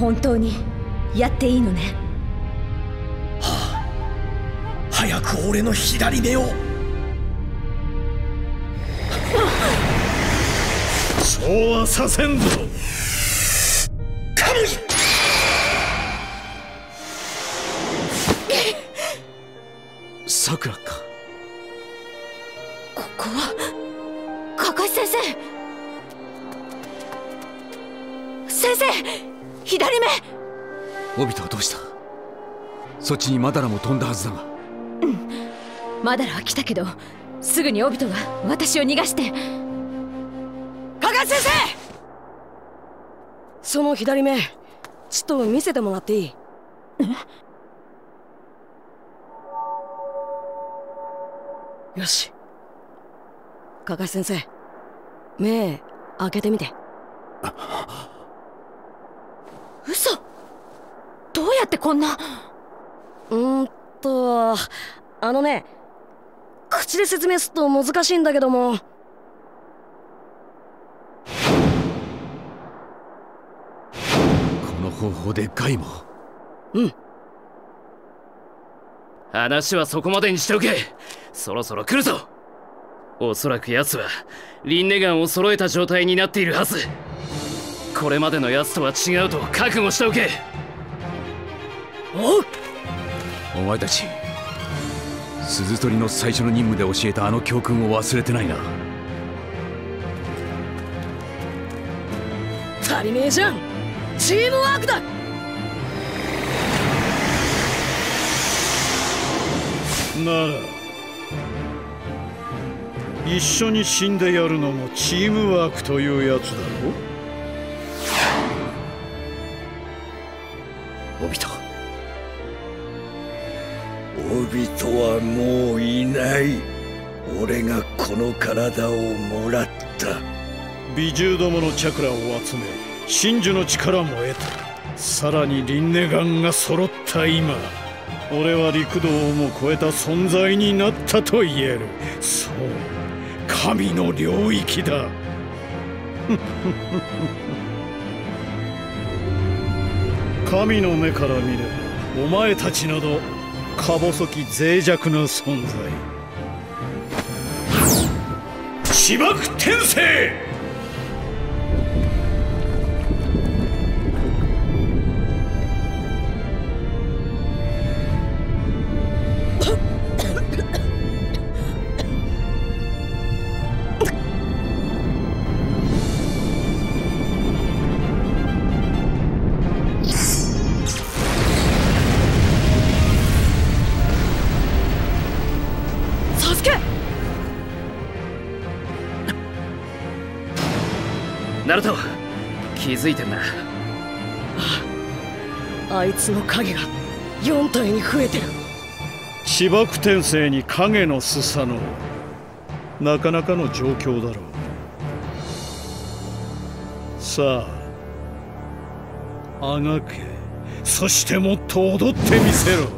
本当にやっていいのね。 はあ、早く俺の左目を。 そうはさせんぞ。 カムイ。 さくらか。 ここはカカシ先生。先生、左目。 オビトはどうした？そっちにマダラも飛んだはずだが。 うん、マダラは来たけどすぐにオビトが私を逃がして。 カカシ先生、その左目ちょっと見せてもらっていい？よし、カカシ先生、目開けてみて。 嘘。どうやってこんな。 あのね、口で説明すると難しいんだけども、 この方法でガイも。 うん。 話はそこまでにしておけ。そろそろ来るぞ。おそらく奴はリンネガンを揃えた状態になっているはず。これまでの奴とは違うと覚悟しておけ。 おう。 お前たち鈴取りの最初の任務で教えたあの教訓を忘れてないな。 足りねえじゃん。チームワークだ。 なら一緒に死んでやるのもチームワークというやつだろ。 オビト。 オビトはもういない。俺がこの体をもらった。 美獣どものチャクラを集め真珠の力も得た。さらにリンネガンが揃った今、俺は陸道をも超えた存在になったと言える。そう、神の領域だ。神の目から見ればお前たちなどか細き脆弱な存在。芝生転生。 ナルト、気づいてんな。 あいつの影が4体に増えてる。 芝生転生に影のスサノオ、なかなかの状況だろう。さあ、あがけ、そしてもっと踊ってみせろ。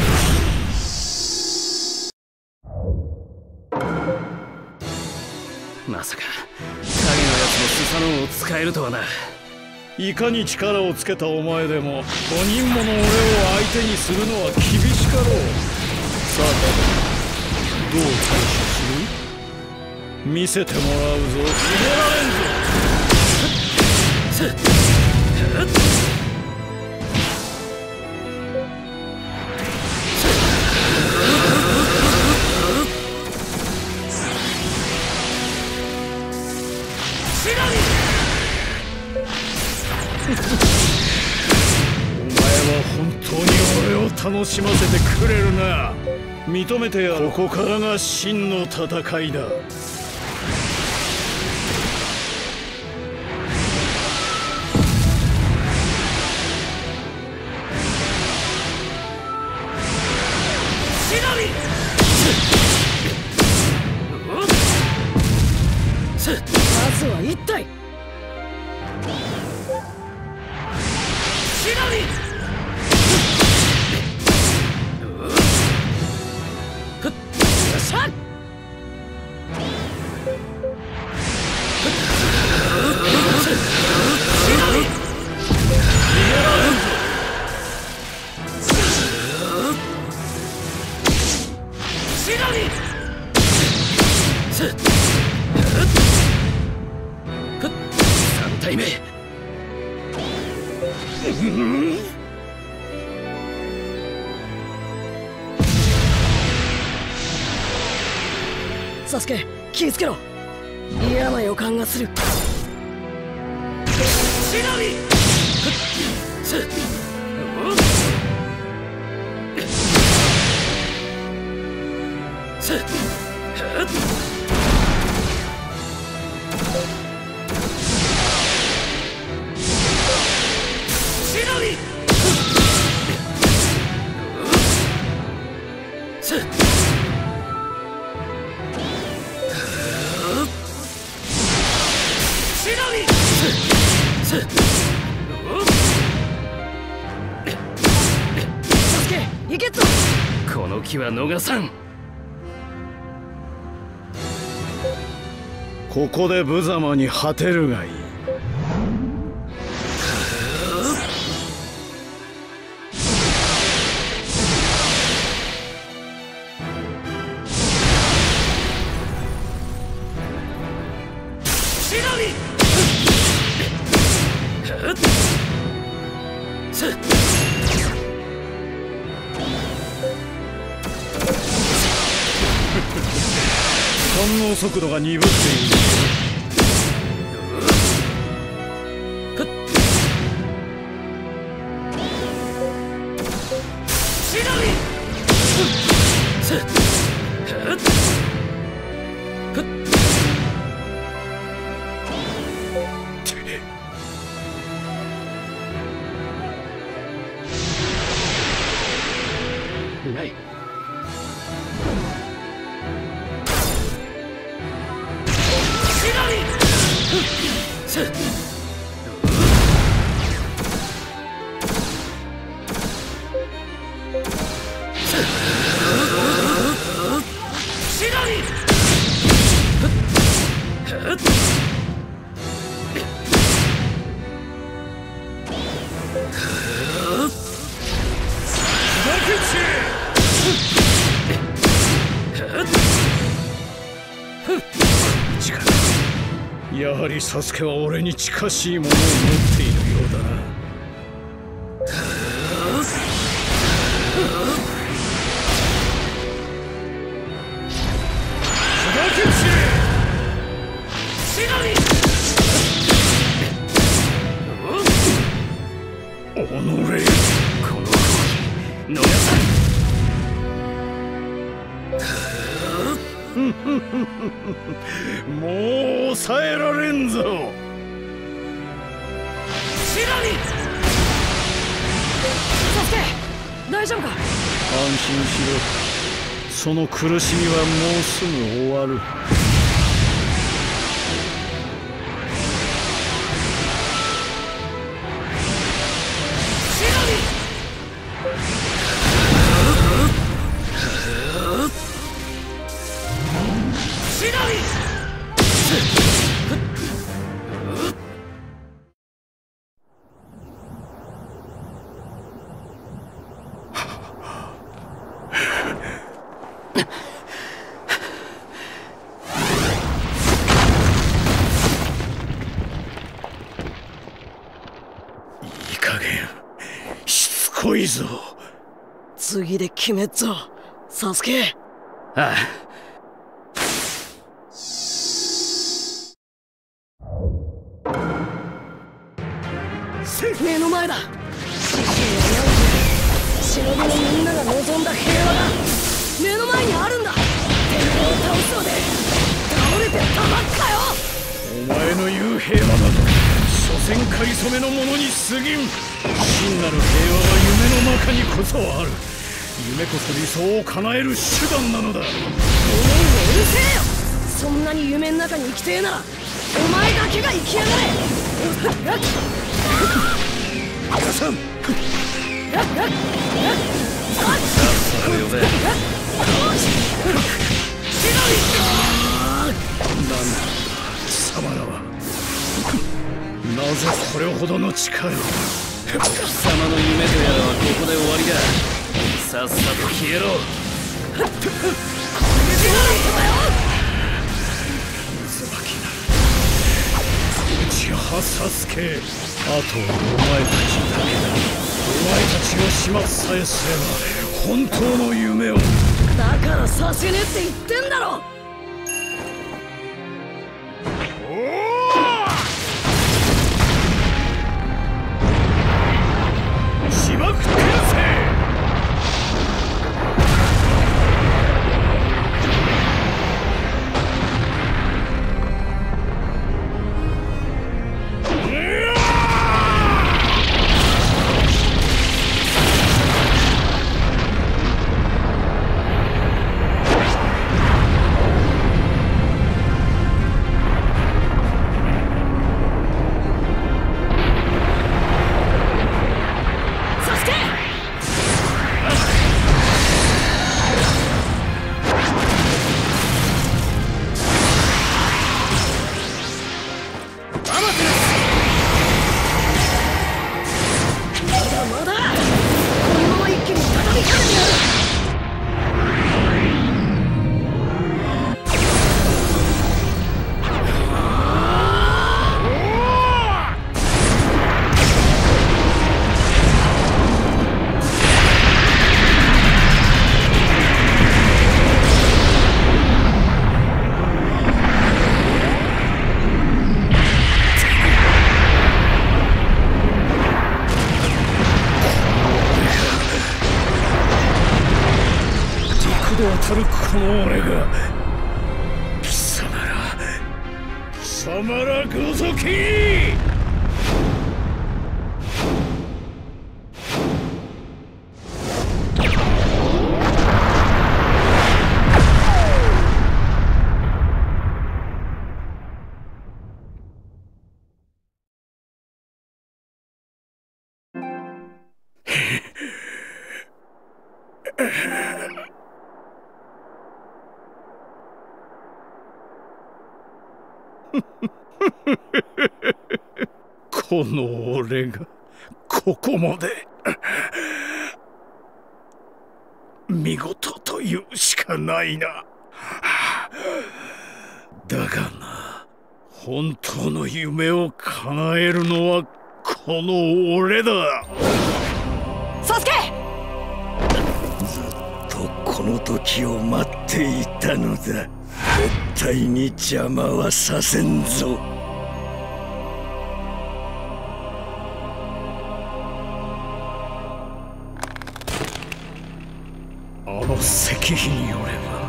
まさか影のやつもスサノオを使えるとはな。 いかに力をつけたお前でも5人もの俺を相手にするのは厳しかろう。さあ、どう対処する？見せてもらうぞ。逃げられんぞ。お前は本当に俺を楽しませてくれるな。認めてやる。ここからが真の戦いだ。 まずは1体。逃げられ 3体目。 サスケ、気をつけろ。嫌な予感がする。 シナミ。この気は逃さん。 ここで無様に果てるがいい。反応速度が鈍っている。 ない。 やはりサスケは俺に近しいものを持っているようだな。おのれ、 この動き逃さん。 もう抑えられんぞ。 サスケ、大丈夫か。 安心しろ。その苦しみはもうすぐ終わる。いい加減しつこいぞ。 次で決めっぞ、サスケ。 ああ。 目の前だ。忍びのみんなが望んだ平和が目の前にあるんだ。天狗を倒すので倒れてたまっかよ。 お前の言う平和など所詮かりそめのものに過ぎん。真なる平和は夢の中にこそある。夢こそ理想を叶える手段なのだ。 うるせえよ。そんなに夢の中に生きてえならお前だけが生きやがれ。 皆さん、 それ呼べ。 なんだ貴様らは。なぜこれほどの力を。 貴様の夢とやらはここで終わりだ。さっさと消えろ。 助、あとはお前たちだけだ。お前たちが始末さえすれば本当の夢を。 だからさせねえって言ってんだろ。 しまくってるぜ。渡るこの俺が貴様らごとき。この俺がここまで。見事というしかないな。だがな、本当の夢を叶えるのはこの俺だ。 サスケ！ ずっとこの時を待っていたのだ。絶対に邪魔はさせんぞ。 あの石碑によれば、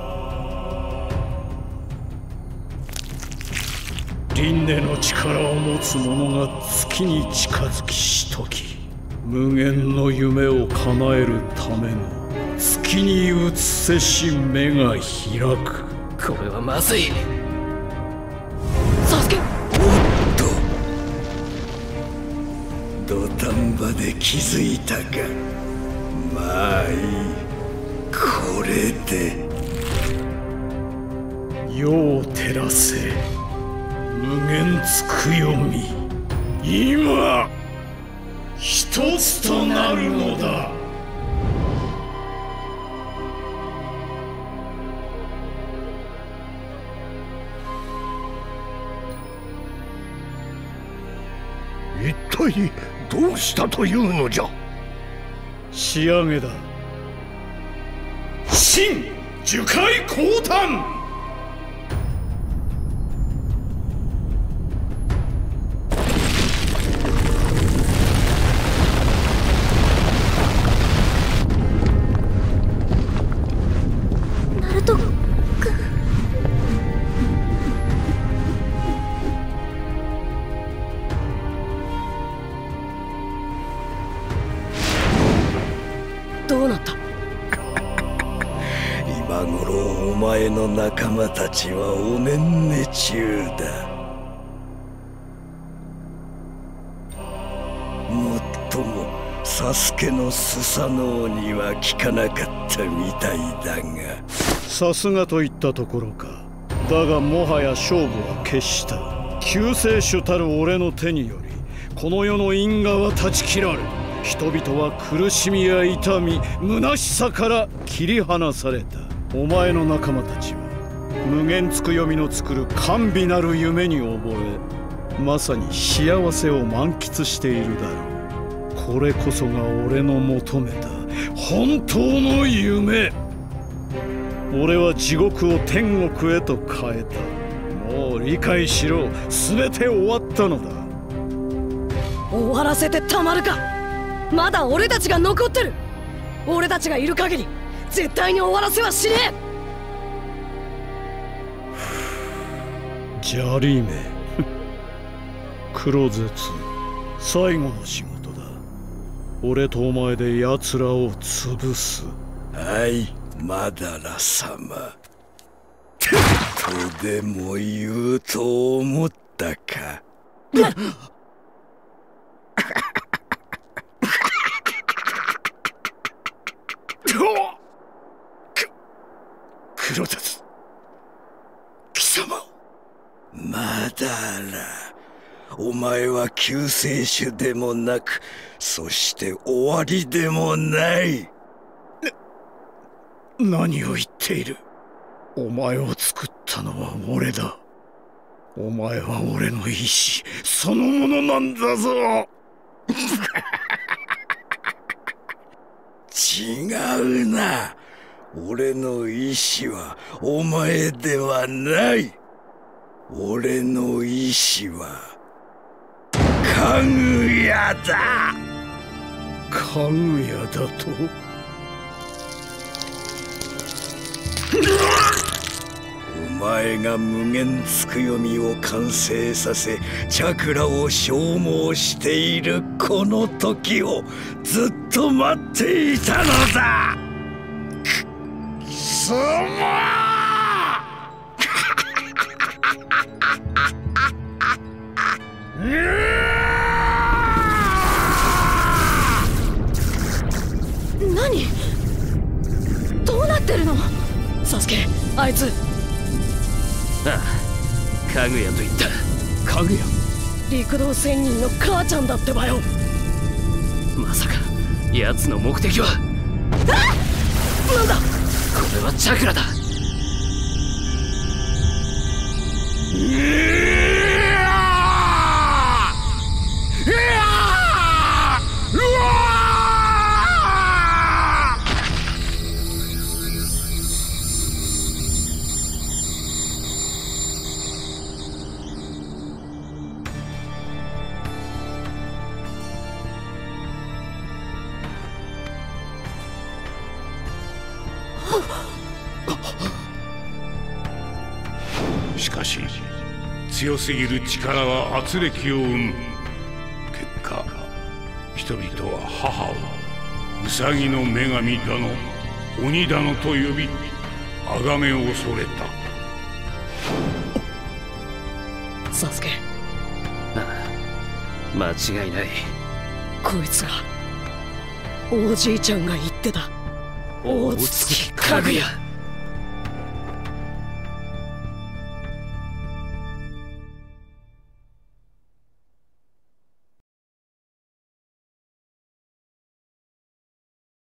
輪廻の力を持つ者が月に近づきしとき、無限の夢を叶えるための月に映せし目が開く。 これはまずい。 サスケ！ おっと、土壇場で気づいたか。まあいい、これで。 世を照らせ無限つくよみ。今一つとなるのだ。 一体どうしたというのじゃ。 仕上げだ。新樹海降誕。 ナルト君。 どうなった？ 今頃お前の仲間たちはおねんね中だ。もっともサスケのスサノオには効かなかったみたいだが。 さすがといったところか。だがもはや勝負は決した。救世主たる俺の手によりこの世の因果は断ち切られ、人々は苦しみや痛み、虚しさから切り離された。お前の仲間たちは無限つくよみの作る甘美なる夢に溺れ、 まさに幸せを満喫しているだろう。これこそが俺の求めた本当の夢。俺は地獄を天国へと変えた。もう理解しろ。全て終わったのだ。 終わらせてたまるか。まだ俺たちが残ってる。俺たちがいる限り絶対に終わらせはしねえ。 ジャリーメクロゼツ、最後の仕事だ。俺とお前で奴らを潰す。 はい、マダラ様。とでも言うと思ったか。クロゼツ、貴様。マダラ、お前は救世主でもなく、そして終わりでもない。 何を言っている。お前を作ったのは俺だ。お前は俺の意志そのものなんだぞ。 違うな。俺の意志はお前ではない。俺の意志はかぐやだ。 かぐやだと。 お前が無限つくよみを完成させチャクラを消耗しているこの時をずっと待っていたのだ。貴様。 何？どうなってるの？サスケ、あいつ。 ああ、かぐやと言った。 かぐや？ 陸道仙人の母ちゃんだってばよ。 まさか奴の目的は。 あ！なんだ？ これはチャクラだ。 しかし強すぎる力は圧力を生む。結果人々は母をウサギの女神だの鬼だのと呼び崇め恐れた。 サスケ。 ああ、間違いない。 こいつがおじいちゃんが言ってた大月かぐや。